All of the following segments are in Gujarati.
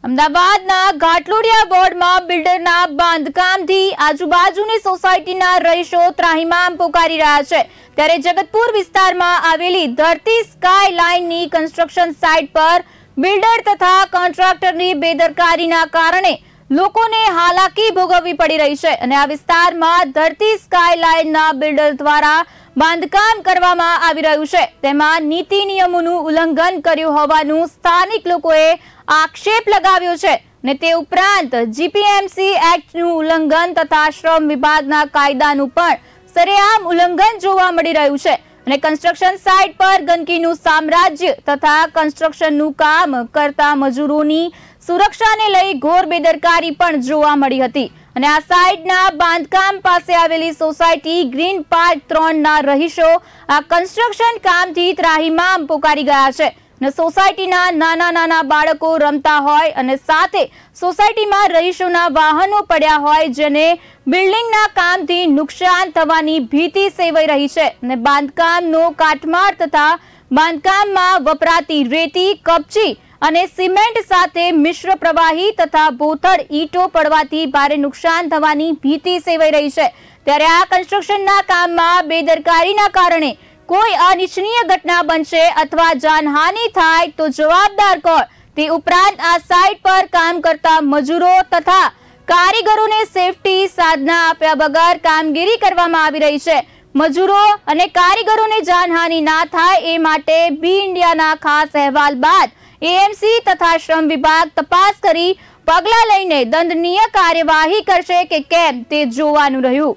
અમદાવાદના ઘાટલોડિયા વોર્ડમાં બિલ્ડરના બાંધકામથી આજુબાજુની સોસાયટીના રહીશો ત્રાહિમામ પોકારી રહ્યા છે। ત્યારે જગતપુર વિસ્તારમાં આવેલી ધરતી સ્કાય લાઇનની કન્સ્ટ્રક્શન સાઇટ પર બિલ્ડર તથા કોન્ટ્રાક્ટરની બેદરકારીના કારણે લોકોને હાલાકી ભોગવવી પડી રહી છે અને આ વિસ્તારમાં ધરતી સ્કાય લાઇનના બિલ્ડર દ્વારા બાંધકામ કરવામાં આવી રહ્યું છે। તેમાં નીતિ નિયમોનું ઉલ્લંઘન કર્યું હોવાનું સ્થાનિક લોકોએ આક્ષેપ લગાવ્યો છે ને તે ઉપરાંત જીપીએમસી એક્ટનું ઉલ્લંઘન તથા શ્રમ વિભાગના કાયદાનું પણ સરેઆમ ઉલ્લંઘન જોવા મળી રહ્યું છે અને કન્સ્ટ્રક્શન સાઇટ પર ગંદકીનું સામ્રાજ્ય તથા કન્સ્ટ્રક્શનનું કામ કરતા મજૂરોની સુરક્ષાને લઈ ઘોર બેદરકારી પણ જોવા મળી હતી અને આ સાઇટના બાંધકામ પાસે આવેલી સોસાયટી ગ્રીન પાર્ક 3 ના રહીશો આ કન્સ્ટ્રક્શન કામથી ત્રાહિમામ પોકારી ગયા છે ને સોસાયટીના નાના બાળકો રમતા હોય અને સાથે સોસાયટીમાં રહીશોના વાહનો પડ્યા હોય જેને બિલ્ડિંગના કામથી નુકસાન થવાની ભીતિ સેવાઈ રહી છે અને બાંધકામનો કાટમાળ તથા બાંધકામમાં વપરાતી રેતી કપચી અને સિમેન્ટ સાથે મિશ્ર પ્રવાહી તથા બોથડ ઈંટો પડવાથી ભારે નુકસાન થવાની ભીતિ સેવાઈ રહી છે। ત્યારે આ કન્સ્ટ્રક્શનના કામમાં બેદરકારીના કારણે કોઈ અનિચ્છનીય ઘટના બનશે અથવા જાનહાનિ થાય તો જવાબદાર કોણ તે ઉપરાંત આ સાઇટ પર કામ કરતા મજૂરો તથા કારીગરોને સેફટી સાધના આપ્યા વગર કામગીરી કરવામાં આવી રહી છે। મજૂરો અને કારીગરોને જાનહાનિ ના થાય એ માટે બી ઇન્ડિયાના ખાસ અહેવાલ બાદ એએમસી તથા શ્રમ વિભાગ તપાસ કરી પગલાં લઈને દંડનીય કાર્યવાહી કરશે કે કેમ તે જોવાનું રહ્યું।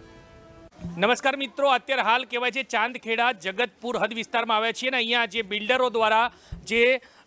નમસ્કાર મિત્રો, અત્યારે હાલ કહેવાય છે ચાંદખેડા જગતપુર હદ વિસ્તારમાં આવ્યા છીએ ને અહીંયા જે બિલ્ડરો દ્વારા જે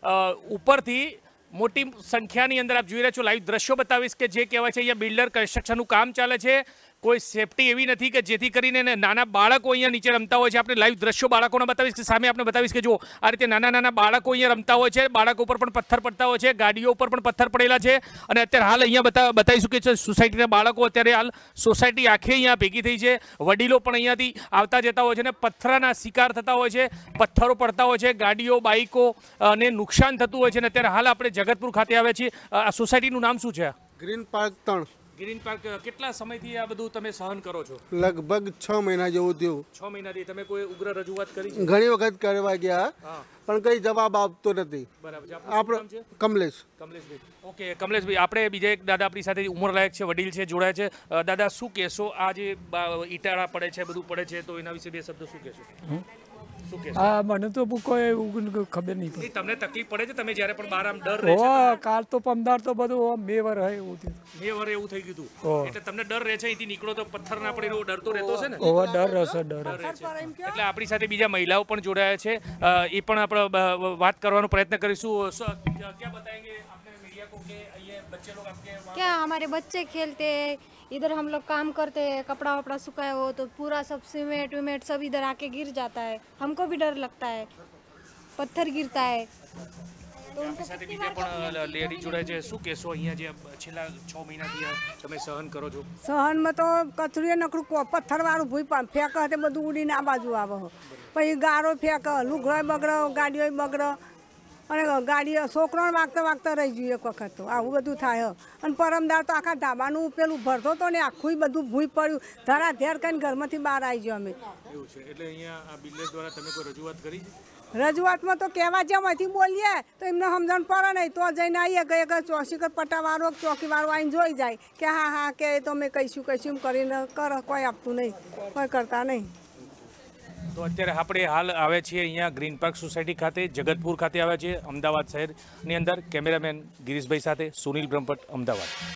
ઉપરથી મોટી સંખ્યાની અંદર આપ જોઈ રહ્યા છો લાઈવ દ્રશ્યો બતાવીશ કે જે કહેવાય છે અહીંયા બિલ્ડર કન્સ્ટ્રક્શનનું કામ ચાલે છે। કોઈ સેફટી એવી નથી કે જેથી કરીને નાના બાળકો અહીંયા નીચે રમતા હોય છે। આપણે લાઈવ દ્રશ્યો બાળકોને બતાવીશ કે સામે આપણે બતાવીશ કે જો આ રીતે નાના બાળકો અહીંયા રમતા હોય છે, બાળકો ઉપર પણ પથ્થર પડતા હોય છે, ગાડીઓ ઉપર પણ પથ્થર પડેલા છે અને અત્યારે હાલ અહીંયા બતાવીશું કે સોસાયટીના બાળકો અત્યારે હાલ સોસાયટી આખી અહીંયા ભેગી થઈ છે, વડીલો પણ અહીંયાથી આવતા જતા હોય છે અને પથ્થરના શિકાર થતા હોય છે, પથ્થરો પડતા હોય છે, ગાડીઓ બાઇકો ને નુકસાન થતું હોય છે અને અત્યારે હાલ આપણે જગતપુર ખાતે આવ્યા છીએ। આ સોસાયટીનું નામ શું છે? Green park 3। ગ્રીન પાર્ક કેટલા સમયથી આ બધું તમે સહન કરો છો? લગભગ 6 મહિના જેવું થયું। 6 મહિનાથી તમે કોઈ ઉગ્ર રજૂઆત કરી? ઘણી વખત કરવા ગયા પણ કઈ જવાબ આપતો નથી। બરાબર। આપણો કમલેશભાઈ। ઓકે કમલેશભાઈ, આપણે બીજા એક દાદા આપણી સાથે ઉંમરલાયક છે, વડીલ છે, જોડાય છે। દાદા શું કહેશો? આ જે ઈટાળા પડે છે, બધું પડે છે, તો એના વિશે બે શબ્દ શું કહેશો? હા, મને તો કોઈ ખબર નહીં પડી। તમને તકલીફ પડે છે? તમે જ્યારે પણ બહાર આમ ડર રહે છે? કાલ તો પમદાર તો બધું મેવર હે એવું થયું। મેવર એવું થઈ ગયું એટલે તમને ડર રહે છે અહીંથી નીકળો તો પથ્થર ના પડે એવો ડર તો રહેતો છે ને? ડર રહેશે, ડર એટલે આપણી સાથે બીજા મહિલાઓ પણ જોડાયા છે, એ પણ આપણે વાત કરવાનો પ્રયત્ન કરીશું। क्या बताएंगे आपने मीडिया को कि ये बच्चे लोग आपके क्या हमारे बच्चे खेलते इधर हम लोग काम करते हैं, कपड़ा वपड़ा सुखाया हो तो पूरा सब सीमेंट विमेंट सब इधर आके गिर जाता है, हमको भी डर लगता है, पत्थर गिरता है। તો આપણી સાથે બીજા પણ લેડી જોડાય છે, શું કહેશો અહીંયા જે છેલ્લા 6 મહિનાથી તમે સહન કરો છો? સહનમાં તો કચરીએ નકરું પથ્થરવાળું ભૂઈ ફેંક તે બધું ઉડીને આ બાજુ આવે, પછી ગારો ફેંક, લુગડો બગડો, ગાડીઓ બગડો અને ગાડી છોકરાને વાગતા રહી જોઈએ એક વખત તો આવું બધું થાય। અને પરમદાર તો આખા ધાબાનું પેલું ભરતો હતો ને આખું બધું ભૂઈ પડ્યું, ધરાધેર કરીને ઘરમાંથી બહાર આવી ગયો અમે। એવું છે એટલે અહીંયા આ બિલ્ડર દ્વારા તમે કોઈ રજૂઆત કરી છે? રજૂઆતમાં તો કહેવા જેમાંથી બોલીએ તો એમને સમજણ પડે નહીં તો જઈને આવીએ કે ચોકીકર પટ્ટાવાળો ચોકીવાળો આવીને જોઈ જાય કે હા કે તો અમે કહીશું એમ કરીને કરો, કોઈ આપતું નહીં, કોઈ કરતા નહીં। તો અત્યારે આપણે હાલ આવ્યા છીએ અહીંયા ગ્રીન પાર્ક સોસાયટી ખાતે, જગતપુર ખાતે આવ્યા છીએ, અમદાવાદ શહેરની અંદર। કેમેરામેન ગિરીશભાઈ સાથે સુનિલ બ્રહ્મભટ્ટ, અમદાવાદ।